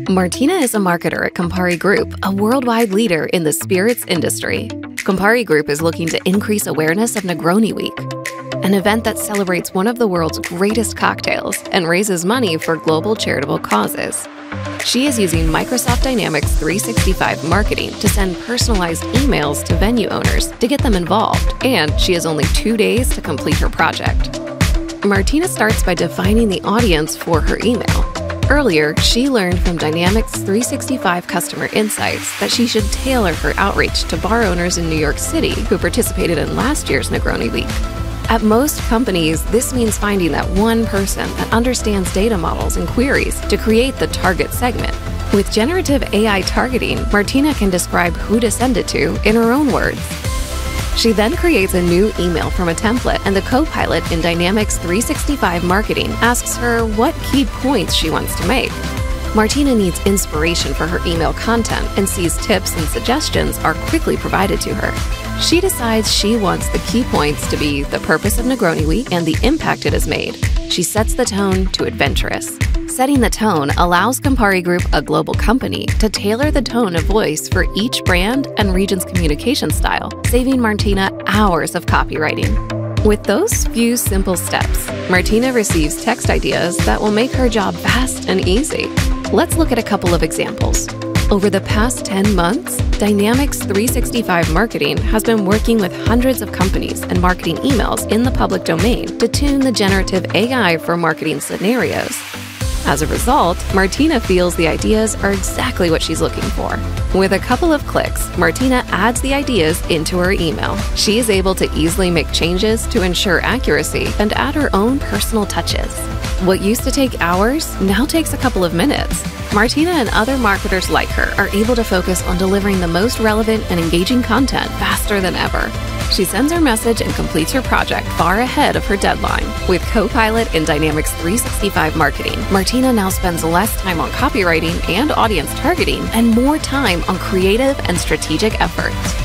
Martina is a marketer at Campari Group, a worldwide leader in the spirits industry. Campari Group is looking to increase awareness of Negroni Week, an event that celebrates one of the world's greatest cocktails and raises money for global charitable causes. She is using Microsoft Dynamics 365 marketing to send personalized emails to venue owners to get them involved, and she has only 2 days to complete her project. Martina starts by defining the audience for her email. Earlier, she learned from Dynamics 365 customer insights that she should tailor her outreach to bar owners in New York City who participated in last year's Negroni Week. At most companies, this means finding that one person that understands data models and queries to create the target segment. With generative AI targeting, Martina can describe who to send it to in her own words. She then creates a new email from a template, and the Copilot in Dynamics 365 Marketing asks her what key points she wants to make. Martina needs inspiration for her email content and sees tips and suggestions are quickly provided to her. She decides she wants the key points to be the purpose of Negroni Week and the impact it has made. She sets the tone to adventurous. Setting the tone allows Campari Group, a global company, to tailor the tone of voice for each brand and region's communication style, saving Martina hours of copywriting. With those few simple steps, Martina receives text ideas that will make her job fast and easy. Let's look at a couple of examples. Over the past 10 months, Dynamics 365 Marketing has been working with hundreds of companies and marketing emails in the public domain to tune the generative AI for marketing scenarios. As a result, Martina feels the ideas are exactly what she's looking for. With a couple of clicks, Martina adds the ideas into her email. She is able to easily make changes to ensure accuracy and add her own personal touches. What used to take hours now takes a couple of minutes. Martina and other marketers like her are able to focus on delivering the most relevant and engaging content faster than ever. She sends her message and completes her project far ahead of her deadline. With Copilot in Dynamics 365 Marketing, Martina now spends less time on copywriting and audience targeting and more time on creative and strategic efforts.